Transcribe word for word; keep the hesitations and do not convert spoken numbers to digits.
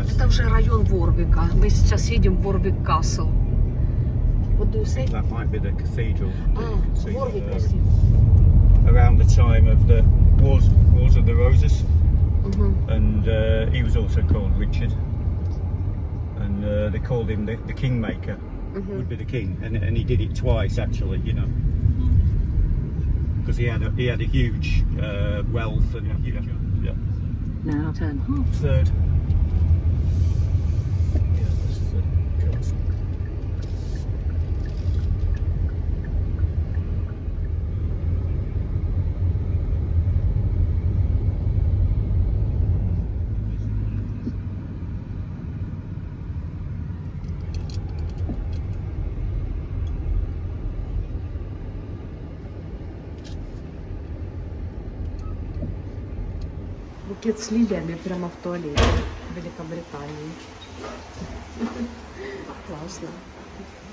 Это уже район Ворвика. Мы сейчас едем в Warwick Castle. What do you say? That might be the cathedral. Ah, Warwick Castle. Around the time of the Wars, Wars of the Roses. Mm-hmm. And uh, he was also called Richard. And uh, they called him the, the Kingmaker. Mm-hmm. Would be the king. And, and he did it twice, actually, you know. Because he had a, he had a huge uh, wealth and, you know. Yeah. Now turn half. Third. Yeah, this is the castle. Букет с лилиями прямо в туалете в Великобритании. Классно.